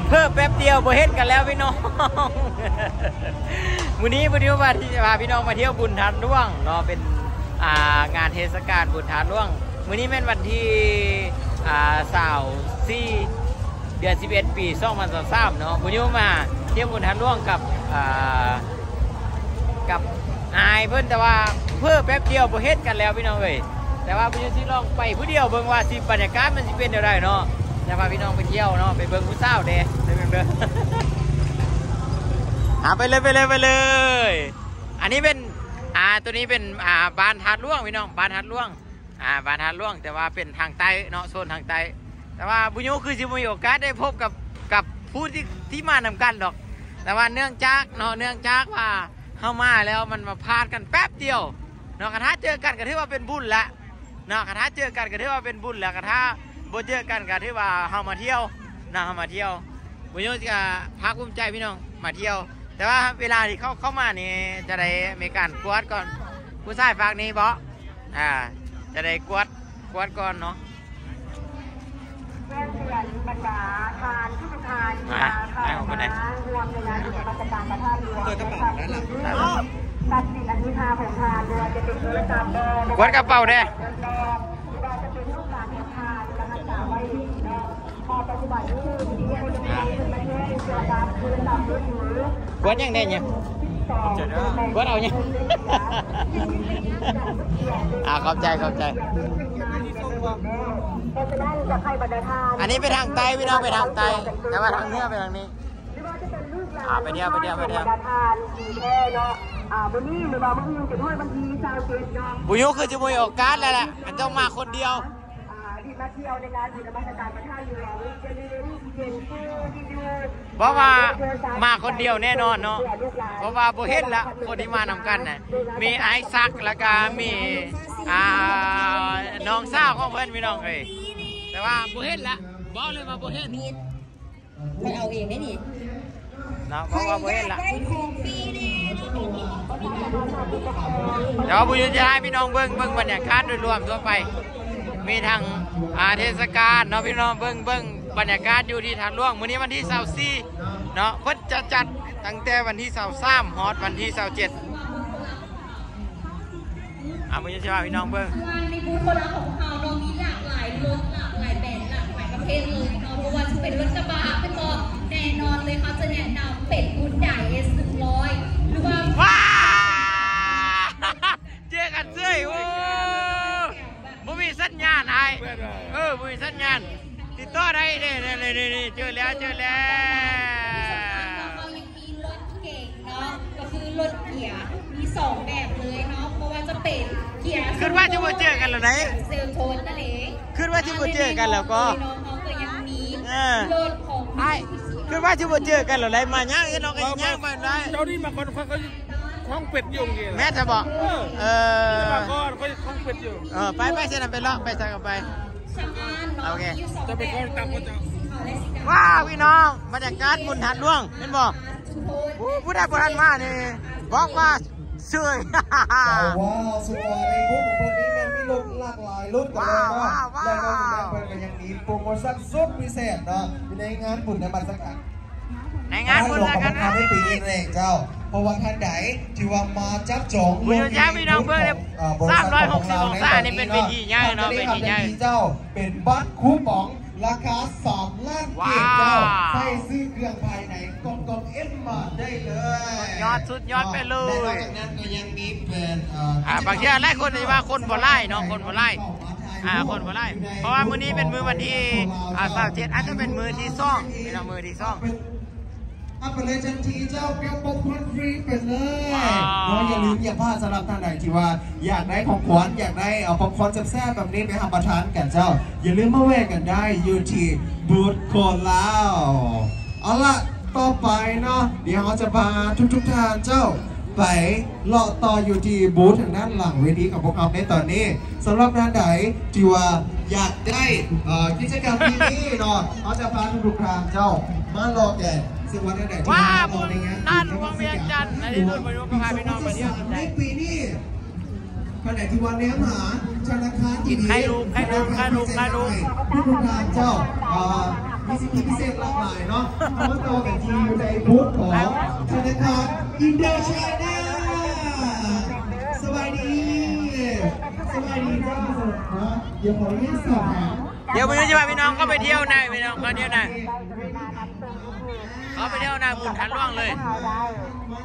เพิ่มแป๊บเดียวบ่เฮ็ดกันแล้วพี่น้องวันนี้ว่าที่จะพาพี่น้องมาเที่ยวบุญทานร่วงเนาะเป็นงานเทศกาลบุญทานร่วงวันนี้เป็นวันที่24 เดือน 11 ปี 2023เนาะวันนี้มาเที่ยวบุญทานร่วงกับอายเพิ่นแต่ว่าเพิ่มแป๊บเดียวบ่เฮ็ดกันแล้วพี่น้องเอ้ยแต่ว่าพี่สิลองไปผู้เดียวเบิ่งว่าสิบรรยากาศมันสิเป็นจังไดเนาะจะพาพี่น้องไปเที่ยวเนาะไปเบิ่งผู้สาวเด้ไปเบิ่งเด้อไปเลยอันนี้เป็นตัวนี้เป็นบ้านทัดล่วงพี่น้องบ้านทัดล่วงบ้านทัดล่วงแต่ว่าเป็นทางใต้เนาะโซนทางใต้แต่ว่าบุญโยคือสิมีโอกาสได้พบกับผู้ที่มานำกันดอกแต่ว่าเนื่องจากว่าเข้ามาแล้วมันมาพาดกันแป๊บเดียวเนาะกระทะเจอกันก็ถือว่าเป็นบุญละเนาะกระทะเจอกันก็ถือว่าเป็นบุญแล้วกระทะบ่เจอกันก็ถือว่าเฮามาเที่ยวนะเฮามาเที่ยวบุญโยจะภาคภูมิใจพี่น้องมาเที่ยวแต่ว่าเวลาที่เข้ามานี่จะได้มีการกวดก่อนผู้ชายฝากนี้บ่จะได้กวดก่อนเนาะเพื่อนบรรดาทานที่ทานรวมในงานราชการประทานรวมตัดสินอนุชาของทานรวมจะเป็นกิจกรรมกวดกระเป๋าเด้จะเป็นลูกหลานของทานและรักษาไว้พอปัจจุบันนี้ที่ให้ประเทศเกิดการคืนตามด้วยมือกวดยังได้เนี่ยกวดเอาเนี่ยขอบใจอันนี้ไปทางใต้พี่น้องไปทางใต้แต่ว่าทางเหนือไปทางนี้ไปเดียวบุญยุคือจะมีโอกาสแล้วแหละมันต้องมาคนเดียวเพราะว่ามาคนเดียวแน่นอนเนาะเพราะว่าโบเฮ็ดละคนที่มานำกันน่ะมีไอซักแล้วก็มีน้องสาวของเพื่อนพี่น้องเลยแต่ว่าโบเฮ็ดละบอกเลยว่าโบเฮ็ดไปเอาเองได้ดินะเพราะว่าโบเฮ็ดละเดี๋ยวบุญจะให้พี่น้องเบิ้งบรรยากาศโดยรวมทั่วไปมีทางเทศกาลเนาะพี่น้องเบิ้งบรรยากาศอยู่ที่ทางล่วงวันนี้วันที่24เนาะเพิ่นจะจัดตั้งแต่วันที่23ฮอดวันที่27บุญจะให้พี่น้องเบิ้งในบูธโคราชของเราเรามีหลากหลายรถหลากหลายแบรนด์หลากหลายประเภทเลยเนาะเพราะว่าจะเป็นรถกระบะเป็นก็แน่นอนเลยเขาจะแนะนำเป็นบูธใหญ่ S100 หรือว่าเจอกันเซ้ยโอ้บุมีสัญญาณไอ้บุมีสัญญาณติดต่อได้เนี่ยเจอแล้วเขายังมีรถเก่งเนาะก็คือรถเกียร์มี2แบบเลยเนาะเพราะว่าจะเป็นเกียร์ขึ้นว่าจะมาเจอกันหรือไงเซลโทนนั่นเองขึ้นว่าจะมาเจอกันแล้วก็น้องก็ยังมีรถของไอ้ขึ้นว่าจะมาเจอกันหรือไงมาย่างน้องก็ย่างมาได้เจ้านี่มาคนเขาคล้องเป็ดอยู่ไงแม่จะบอกมาก่อนเขาคล้องเป็ดอยู่ไปเส้นนั้นไปเลาะไปใส่กันไปโอเคจะไปคล้องตามคนเจ้าว้าวพี่น้องบรรยากาศบุญทันร่วงเห็นบอกผู้ได้บุญทันมานี่บอกว่าเสื่อยว้าวส่วนในบูธของคนนี้มันมีรถหลากหลายรุ่นกันเลยเนาะและนอกจากนั้นเพิ่นก็ยังมีโปรโมชั่นสุดพิเศษเนาะในงานบุญในบัตรสังกัดในงานบุญสังกัดนะในปีนี้เองเจ้าเพราะว่าท่านใดที่ว่ามาจับจองบุญย้ายพี่น้องเพื่อน360องศานี่เป็นเวทีใหญ่เนาะเวทีใหญ่เจ้าเป็นบัตรคูปองราคา3 ล้านเกตเจ้าใส่ซื้อเครื่องภายในกล่องเอ็มมาได้เลยสุดยอดไปเลยและนอกจากนั้นก็ยังมีเป็นบางทีหลายคนที่ว่าคนบ่ไล่เนาะคนบ่ไล่คนบ่ไล่เพราะว่ามื้อนี้เป็นมื้อวันที่27อาจจะเป็นมื้อที่2เป็นมื้อที่2 ไปเลยทันทีเจ้าเปียวป๊อปคอร์นฟรีไปเลยอย่าลืมอย่าพลาดสำหรับท่านใดที่ว่าอยากได้ของขวัญอยากได้ป๊อปคอร์นแซ่บๆแบบนี้ไปทำประทานกันเจ้าอย่าลืมมาแวะกันได้อยู่ที่บูธโคราชเอาละต่อไปเนาะเดี๋ยวเราจะพาทุกท่านเจ้าไปเลาะต่ออยู่ที่บูธทางด้านหลังเวทีกับพวกเราในตอนนี้สำหรับท่านใดที่ว่าอยากได้กิจกรรมนี้เนาะเราจะพาทุกท่านเจ้ามารอแก่ซึ่งวันนั้นว่าบุญด้านหลวงเวียงจันทร์ในที่นู่นไปดูพาพี่น้องไปเที่ยวในปีนี้ขณะที่วันนี้มหาธนาคารที่ดีใครรู้ทุกท่านเจ้ามีสิทธิพิเศษหลากหลายเนาะเอามาต่อกันที่อยู่ในบูธของธนาคารอินเดชแนลสวัสดีเจ้านะเดี๋ยวขออนุญาตสอบถามเดี๋ยวบุญยูจะพาพี่น้องเข้าไปเที่ยวในพี่น้องเขาเที่ยวในเขาไปเที่ยวในบุญทันล่วงเลย